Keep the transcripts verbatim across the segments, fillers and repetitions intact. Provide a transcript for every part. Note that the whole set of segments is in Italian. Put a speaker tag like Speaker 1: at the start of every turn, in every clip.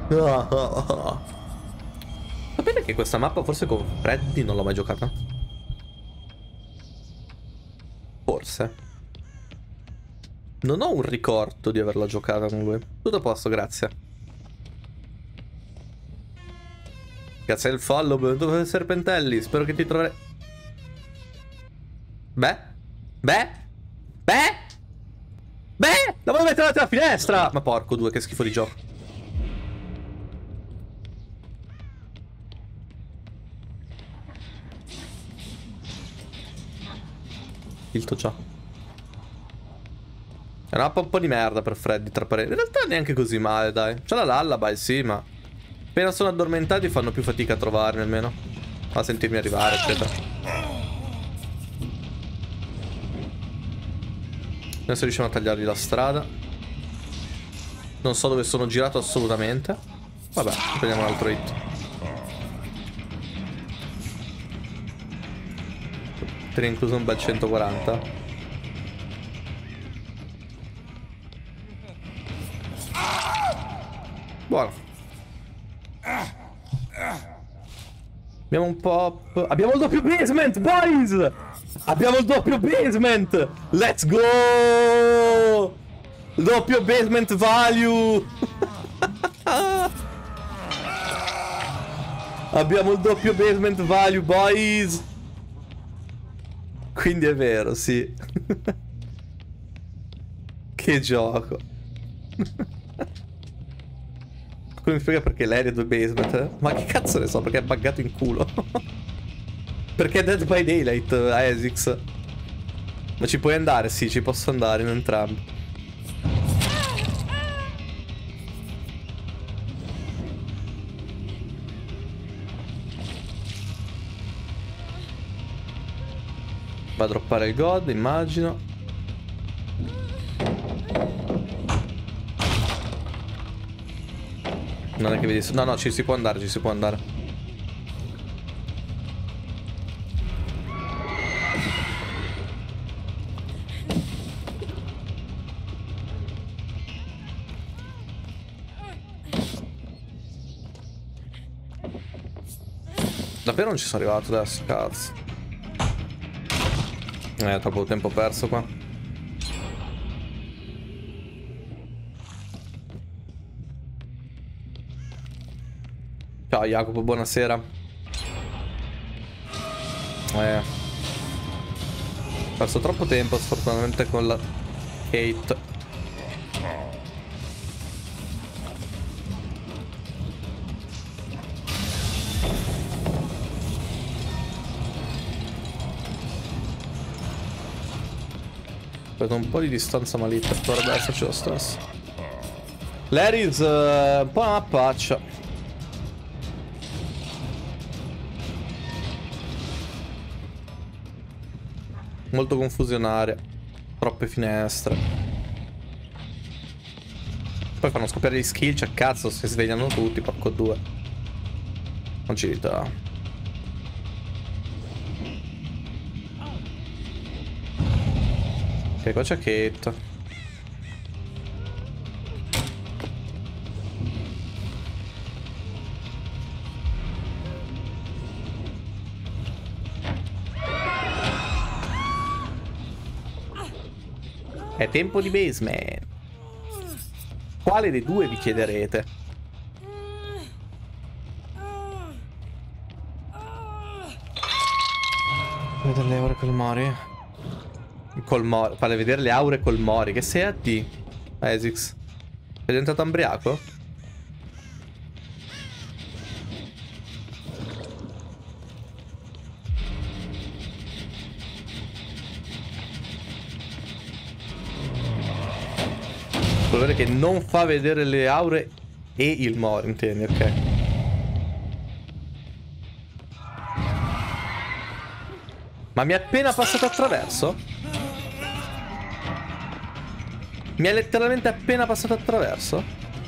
Speaker 1: Sapete che questa mappa forse con Freddy non l'ho mai giocata? Forse. Non ho un ricordo di averla giocata con lui. Tutto a posto, grazie. Grazie del follow, benvenuto Serpentelli. Spero che ti troverai... Beh? Beh? Beh? Beh? La voglio mettere davanti alla finestra! Ma porco due, che schifo di gioco. Filto già. È una mappa un po' di merda per Freddy, tra parenti. In realtà neanche così male, dai. C'è la lullaby, sì, ma... appena sono addormentati fanno più fatica a trovarmi, almeno. A sentirmi arrivare, eccetera. Adesso riusciamo a tagliargli la strada. Non so dove sono girato assolutamente. Vabbè, prendiamo un altro hit. Te ne incluso un bel centoquaranta. Buono. Abbiamo un pop. Abbiamo il doppio basement, boys! Abbiamo il doppio basement! Let's go! Doppio basement value! Abbiamo il doppio basement value, boys! Quindi è vero, sì. Che gioco. Mi spiega perché l'area è due basement, eh? Ma che cazzo ne so, perché è buggato in culo. Perché è Dead by Daylight, Esix. Ma ci puoi andare? Sì, ci posso andare in entrambi. Va a droppare il god, immagino. Non è che vedi... No, no, ci si può andare, ci si può andare. Davvero non ci sono arrivato adesso, cazzo. Eh, troppo tempo perso qua. Ciao Jacopo, buonasera. Eh. Ho perso troppo tempo sfortunatamente con la Kate. Ho preso un po' di distanza malita, dovrebbe esserci lo stesso. L'Aries uh, un po' una mappaccia. Molto confusionaria. Troppe finestre. Poi fanno scoppiare gli skill, cioè cazzo, si svegliano tutti, porco due. Agilità. Ok, qua c'è Kate. È tempo di basement. Quale dei due vi chiederete? Vedere le aure col Mori. Col Mori. Fare vedere le aure col Mori. Che sei a D? Esix. È diventato ambriaco? Quello che non fa vedere le aure e il Mori, intendi, ok. Ma mi è appena passato attraverso? Mi è letteralmente appena passato attraverso?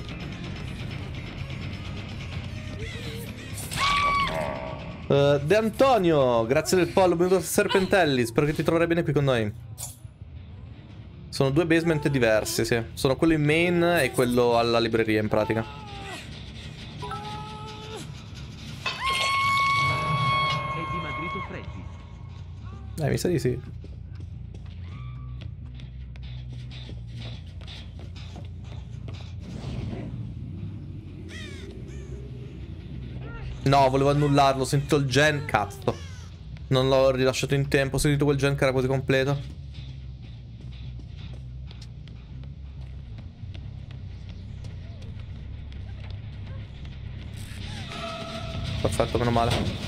Speaker 1: Uh, De Antonio, grazie del follow, benvenuto Serpentelli, spero che ti troverai bene qui con noi. Sono due basement diversi, sì. Sono quello in main e quello alla libreria, in pratica. Eh, mi sa di sì. No, volevo annullarlo, ho sentito il gen, cazzo. Non l'ho rilasciato in tempo, ho sentito quel gen che era quasi completo. Perfetto, meno male.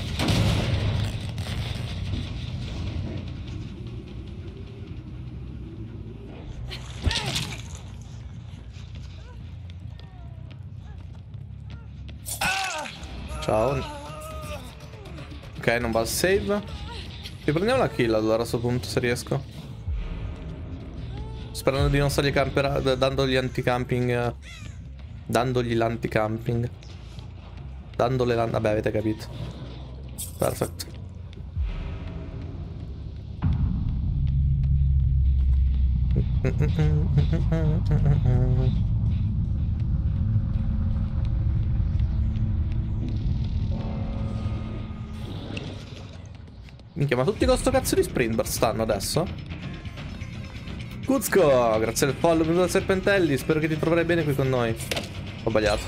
Speaker 1: Ciao. Ok, non va al save. Riprendiamo la kill allora a questo punto, se riesco. Sperando di non stargli campera, dandogli anti-camping. Dandogli l'anti-camping. Dandole l'anti... Vabbè, avete capito. Perfetto. Minchia, ma tutti con sto cazzo di sprint stanno adesso? Kuzco, grazie al follow, benvenuto da Serpentelli, spero che ti troverai bene qui con noi. Ho sbagliato.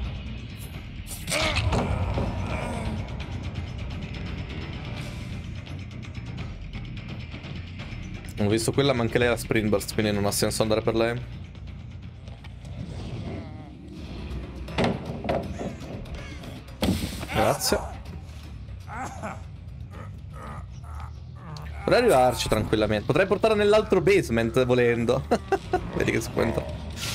Speaker 1: Ho visto quella, ma anche lei era sprint burst, quindi non ha senso andare per lei. Grazie. Potrei arrivarci tranquillamente. Potrei portarla nell'altro basement volendo. Vedi che squento.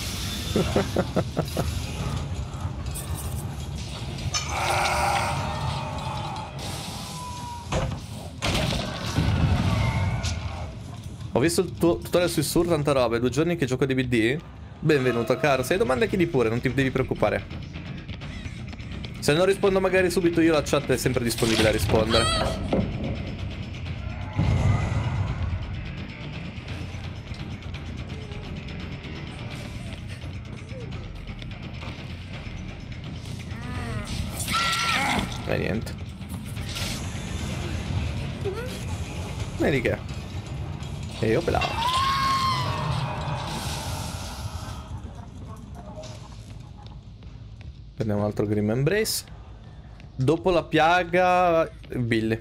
Speaker 1: Ho visto il tuo tutorial su Sur, tanta roba. È due giorni che gioco D V D. Benvenuto caro. Se hai domande chiedi pure, non ti devi preoccupare. Se non rispondo magari subito io, la chat è sempre disponibile a rispondere. E niente. Vedi che. E io pelavo. Prendiamo un altro Grim Embrace. Dopo la piaga Billy.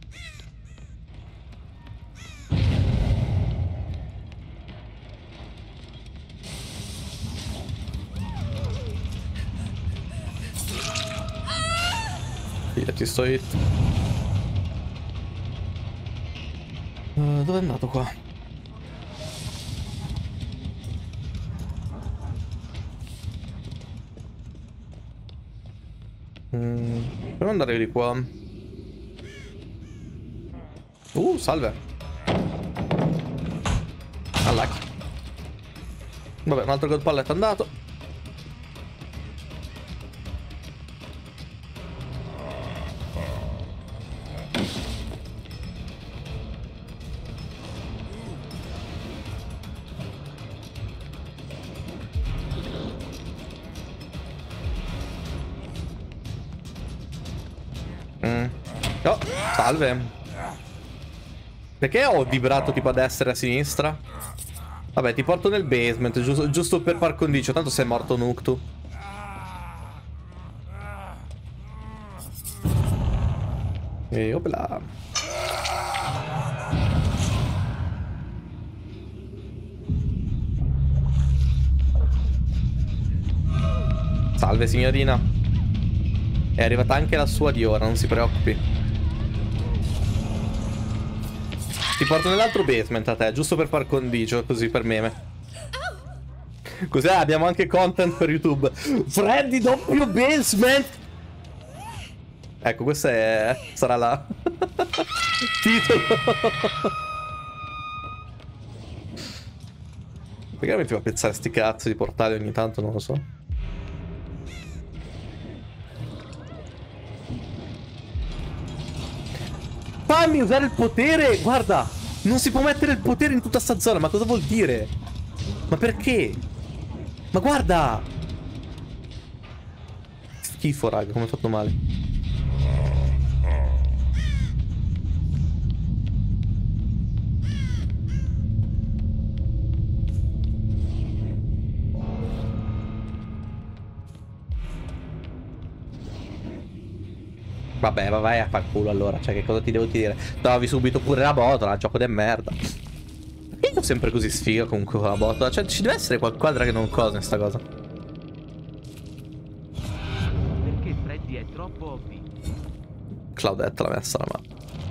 Speaker 1: Ti sto hit. Uh, dove è andato qua? Mm, proviamo ad andare di qua. Uh, salve. Unlucky. Vabbè, un altro gold pallet è andato. Oh, salve. Perché ho vibrato tipo a destra e a sinistra? Vabbè, ti porto nel basement, giusto, giusto per par condicio. Tanto sei morto Nuktu. E opla. Salve signorina. È arrivata anche la sua di ora, non si preoccupi. Ti porto nell'altro basement a te, giusto per par condicio, così per meme. Così abbiamo anche content per YouTube. Freddy doppio basement. Ecco, questa è... sarà la... titolo. Perché mi fa pensare a sti cazzo di portali ogni tanto, non lo so. Fammi usare il potere! Guarda! Non si può mettere il potere in tutta sta zona, ma cosa vuol dire? Ma perché? Ma guarda! Schifo, raga, come ho fatto male. Vabbè, vai a far culo allora. Cioè, che cosa ti devo dire? Trovi subito pure la botola, gioco di merda. Io ho sempre così sfiga comunque con la botola. Cioè, ci deve essere qualquadra che non cosa in sta cosa.
Speaker 2: Perché Freddy è troppo ovvio.
Speaker 1: Claudette l'ha messa la mano.